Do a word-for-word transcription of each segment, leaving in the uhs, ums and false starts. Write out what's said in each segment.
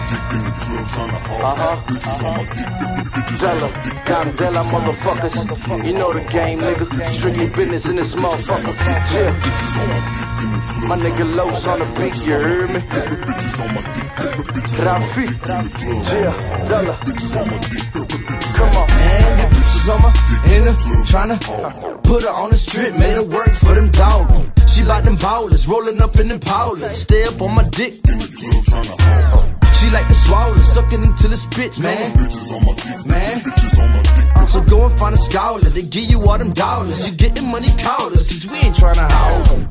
Uh-huh, uh-huh. Zella, Gonzella, motherfuckers. You know the game, nigga. Strictly business in this motherfucker. Yeah. My nigga Los on the beat, you heard me? Rafi, yeah, Zella. Come on. Man, got bitches on my inner, tryna put her on the strip, made her work for them dogs. She like them ballers, rolling up in them powders. Stay up on my dick. She like to swallow, sucking until it spits, man. Man. So go and find a scholar, they give you all them dollars. You getting money callers, cause we ain't tryna howl.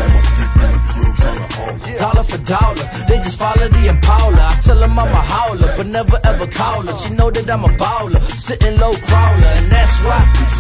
Dollar for dollar, they just follow the Impala. I tell them I'm a howler, but never ever call her. She know that I'm a baller, sitting low crawler, and that's why.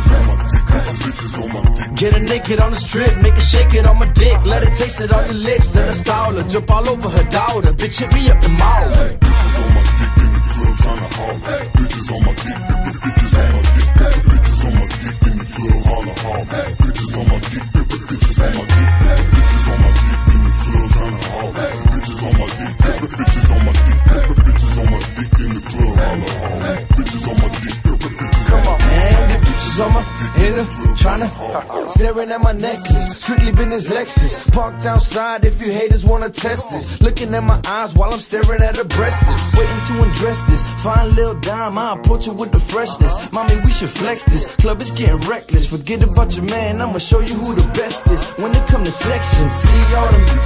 Get her naked on the strip, make her shake it on my dick. Let her taste it on the lips, and I stall her. Jump all over her daughter, bitch hit me up the mall. Bitches on my dick in the club tryna haul. Bitches on my dick, bitches on my dick, bitches on my dick in the club holla haul. Bitches on my dick, bitches on my dick, bitches on my dick in the club tryna haul. Bitches on my dick, bitches on my dick, bitches on my dick in the club holla haul. Bitches on my dick, come on, man, get bitches on my inner, tryna staring at my necklace, strictly business Lexus. Parked outside if you haters wanna test this. Looking at my eyes while I'm staring at her breasts. Waiting to undress this, fine little dime, I approach her with the freshness. Mommy, we should flex this, club is getting reckless. Forget about your man, I'ma show you who the best is. When it come to section, see all them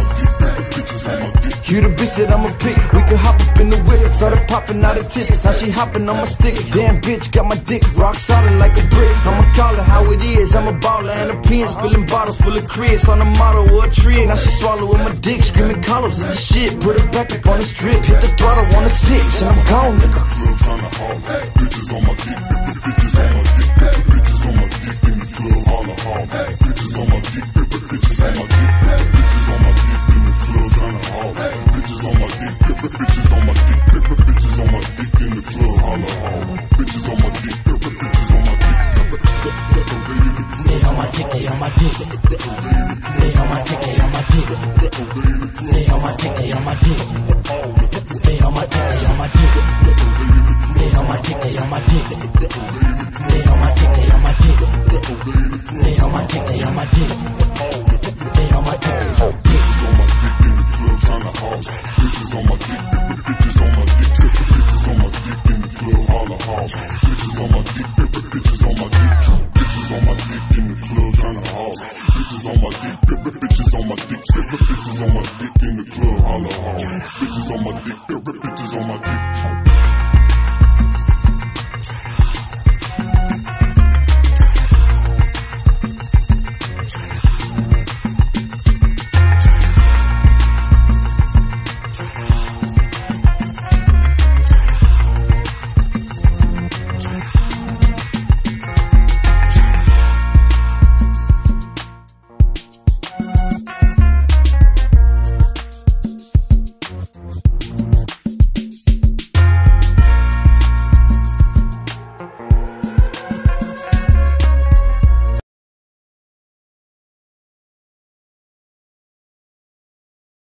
you the bitch that I'ma pick. We could hop up in the whip, started popping out of tits. Now she hopping on my stick. Damn bitch, got my dick rock solid like a brick. I'ma call it how it is. I'm a baller and a pin, spilling bottles full of Chris on a model or a tree. Now she swallowing my dick, screaming colors of the shit. Put her back up on the strip, hit the throttle on the six, and I'm gone, nigga. Bitches on my dick, bitches on my dick, bitches on my dick in the club, holla haul. Bitches on my dick, bitches on my dick, bitches on my dick in the club, tryna haul. Bitches on my dick, bitches on my dick, bitches on my dick in the club, holla haul. Bitches on my dick, bitches on my dick. They on my dick, they on my dick. They on my dick, they on my dick. They on my dick, they on my dick. They on my dick, they on my dick. They on my dick, they on my dick. They on my dick, they on my dick. They on my dick, they on my dick. They on my dick, bitches on my dick in the club tryna haul. Bitches on my dick, bitches on my dick, bitches on my dick in the club holla haul. Bitches on my dick, bitches on my dick, bitches on my dick in the club tryna haul. Bitches on my dick, bitches on my dick, bitches on my dick in the club holla haul. Bitches on my dick.